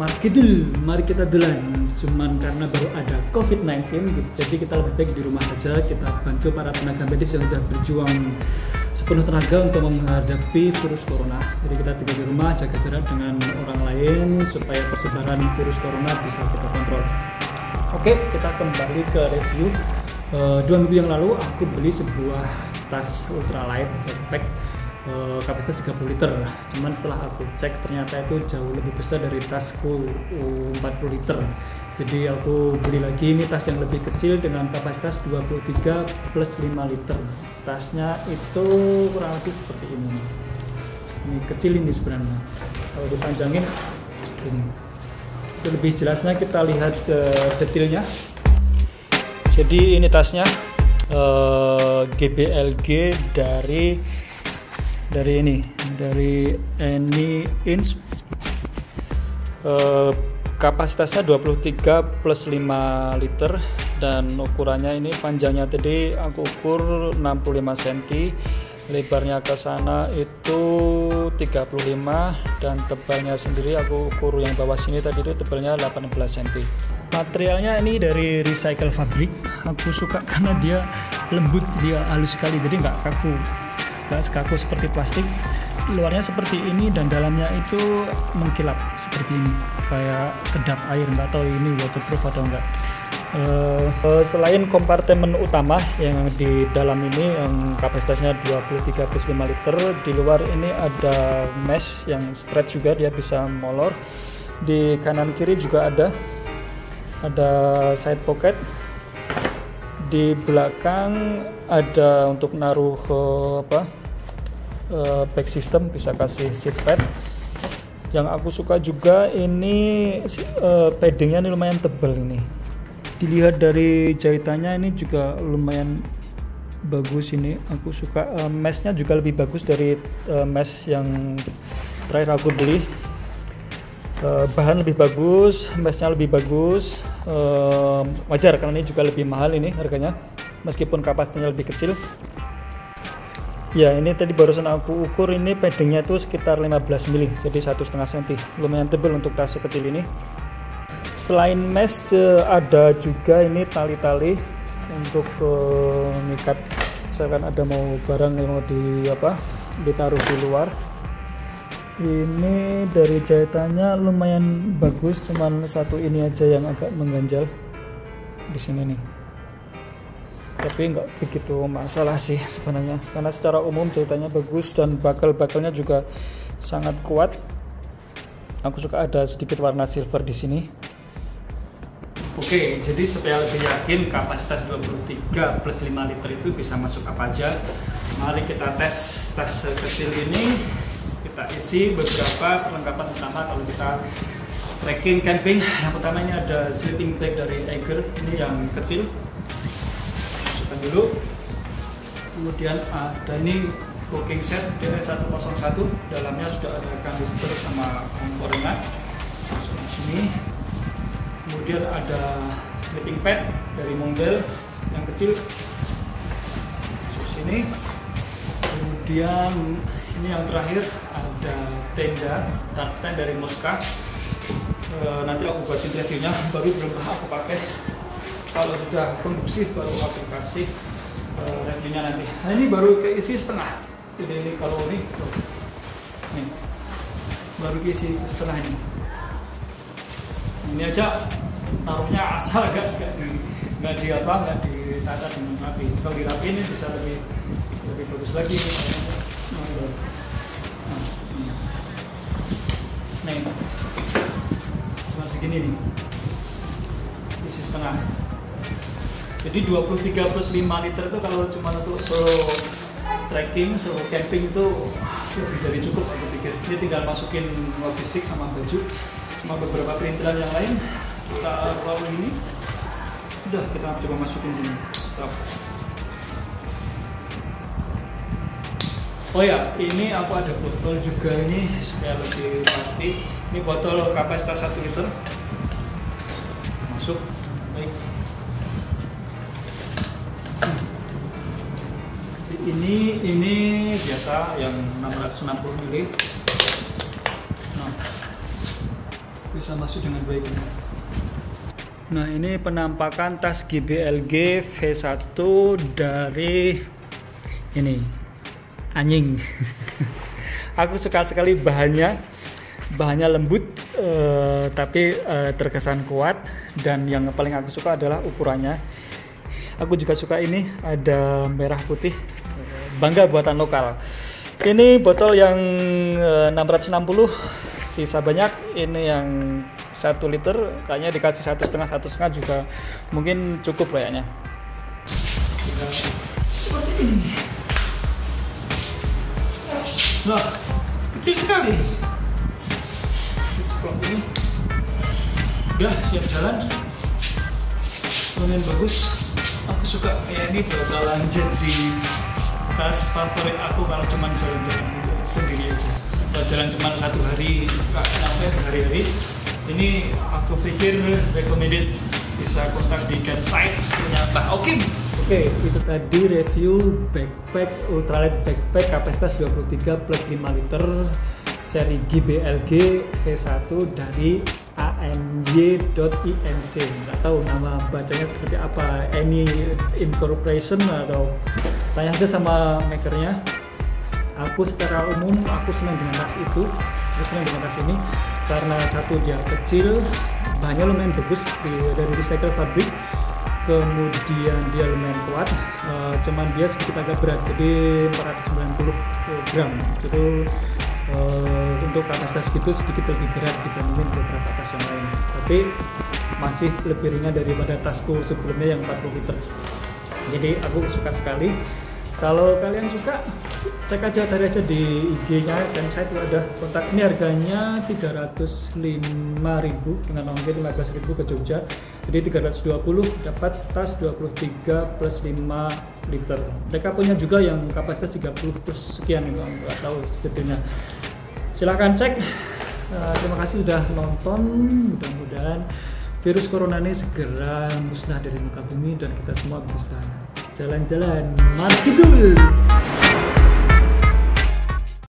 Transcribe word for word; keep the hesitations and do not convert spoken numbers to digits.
marketing, mari kita duluan. Cuman karena baru ada covid sembilan belas gitu, jadi kita lebih baik di rumah saja. Kita bantu para tenaga medis yang sudah berjuang sepenuh tenaga untuk menghadapi virus corona. Jadi kita tinggal di rumah, jaga jarak dengan orang lain supaya persebaran virus corona bisa kita kontrol. Oke, kita kembali ke review. Uh, dua minggu yang lalu aku beli sebuah tas ultralight backpack uh, kapasitas tiga puluh liter. Cuman setelah aku cek ternyata itu jauh lebih besar dari tasku uh, empat puluh liter. Jadi aku beli lagi ini tas yang lebih kecil dengan kapasitas dua puluh tiga plus lima liter. Tasnya itu kurang lebih seperti ini. Ini kecil ini sebenarnya. Kalau dipanjangin ini. Itu lebih jelasnya kita lihat uh, detailnya. Jadi ini tasnya uh, G B L G dari dari ini dari Any Inch, uh, kapasitasnya dua puluh tiga plus lima liter dan ukurannya ini panjangnya tadi aku ukur enam puluh lima sentimeter, lebarnya ke sana itu tiga puluh lima dan tebalnya sendiri aku ukur yang bawah sini tadi itu tebalnya delapan belas sentimeter. Materialnya ini dari recycle fabrik. Aku suka karena dia lembut, dia halus sekali, jadi nggak kaku, nggak kaku seperti plastik. Luarnya seperti ini dan dalamnya itu mengkilap seperti ini, kayak kedap air. Nggak tahu ini waterproof atau enggak. Uh, uh, selain kompartemen utama yang di dalam ini yang kapasitasnya dua puluh tiga plus lima liter, di luar ini ada mesh yang stretch juga, dia bisa molor. Di kanan kiri juga ada ada side pocket. Di belakang ada untuk naruh uh, apa uh, back system, bisa kasih seat pad. Yang aku suka juga ini uh, paddingnya ini lumayan tebal ini. Dilihat dari jahitannya ini juga lumayan bagus ini. Aku suka uh, meshnya juga lebih bagus dari uh, mesh yang terakhir aku beli. Uh, bahan lebih bagus, meshnya lebih bagus. Uh, wajar karena ini juga lebih mahal ini harganya, meskipun kapasitasnya lebih kecil. Ya, ini tadi barusan aku ukur, ini paddingnya itu sekitar lima belas milimeter, jadi satu koma lima sentimeter, lumayan tebal untuk tas sekecil ini. Selain mesh uh, ada juga ini tali-tali untuk uh, mengikat, misalkan ada mau barang yang mau di apa ditaruh di luar. Ini dari jahitannya lumayan bagus, cuman satu ini aja yang agak mengganjal di sini nih. Tapi nggak begitu masalah sih sebenarnya, karena secara umum jahitannya bagus dan bakal-bakalnya juga sangat kuat. Aku suka ada sedikit warna silver di sini. Oke, jadi supaya lebih yakin kapasitas dua puluh tiga plus lima liter itu bisa masuk apa aja, mari kita tes tas kecil ini. Kita isi beberapa perlengkapan utama kalau kita trekking camping. Yang pertama ini ada sleeping bag dari Eiger, ini yang kecil, masukkan dulu. Kemudian ada ini cooking set D S seratus satu, dalamnya sudah ada kanister sama kompornya, masukkan sini. Kemudian ada sleeping pad dari Monbel yang kecil, masuk sini. Kemudian ini yang terakhir ada tenda tartan dari Moska. E, nanti aku buatin reviewnya, baru belum aku pakai. Kalau sudah kondusif baru aku kasih e, reviewnya nanti. Nah, ini baru keisi setengah. Jadi ini kalau ini, tuh, ini baru keisi setengah ini. Ini aja taruhnya asal, gak gak di nggak di apa nggak ditata dengan rapi. Kalau dirapi ini bisa lebih lebih bagus lagi. Nah, ini cuma segini nih, isi setengah. Jadi dua puluh tiga plus lima liter itu kalau cuma untuk solo trekking, solo camping itu lebih dari cukup aku pikir. Ini tinggal masukin logistik sama baju sama beberapa perintilan yang lain. Kita roll ini, udah kita coba masukin sini. Stop. Oh ya, ini aku ada botol juga ini supaya lebih pasti. Ini botol kapasitas satu liter. Masuk. Baik. Ini ini biasa yang enam ratus enam puluh mililiter. Nah. bisa masuk dengan baik. Nah, ini penampakan tas G B L G V satu dari ini anjing. Aku suka sekali bahannya, bahannya lembut eh, tapi eh, terkesan kuat, dan yang paling aku suka adalah ukurannya. Aku juga suka ini ada merah putih, bangga buatan lokal. Ini botol yang eh, enam ratus enam puluh, sisa banyak. Ini yang satu liter, kayaknya dikasih satu setengah satu setengah juga mungkin cukup kayaknya. Seperti ini. Nah, kecil sekali. Cukup ini. Udah siap jalan. Lumayan bagus. Aku suka kayak ini, bakalan jadi tas favorit aku kalau cuma jalan-jalan sendiri aja. Kalau jalan cuma satu hari, nggak sampai berhari-hari. Ini aku pikir recommended, bisa kontak di website punya Mbak Okim. Oke, itu tadi review backpack ultralight backpack kapasitas dua puluh tiga plus lima liter seri G B L G V satu dari A M Y dot I N C. Nggak tahu nama bacanya seperti apa, Any Incorporation atau tanya aja sama makernya. Aku secara umum aku senang dengan tas itu, aku senang dengan tas ini karena satu dia kecil, bahannya lumayan bagus dari recycle fabric, kemudian dia lumayan kuat, uh, cuman dia sedikit agak berat, jadi empat ratus sembilan puluh gram. Jadi uh, untuk kapasitas gitu sedikit lebih berat dibandingin beberapa tas yang lain, tapi masih lebih ringan daripada tasku sebelumnya yang empat puluh liter. Jadi aku suka sekali. Kalau kalian suka, cek aja tadi aja di I G-nya, website itu ada kontak. Ini harganya tiga ratus lima ribu dengan ongkir lima belas ribu ke Jogja. Jadi tiga ratus dua puluh dapat tas dua puluh tiga plus lima liter. Mereka punya juga yang kapasitas tiga puluh plus sekian, nggak tahu jadinya. Silahkan cek. Uh, terima kasih sudah nonton. Mudah-mudahan virus corona ini segera musnah dari muka bumi dan kita semua bisa jalan-jalan. Mari dulu.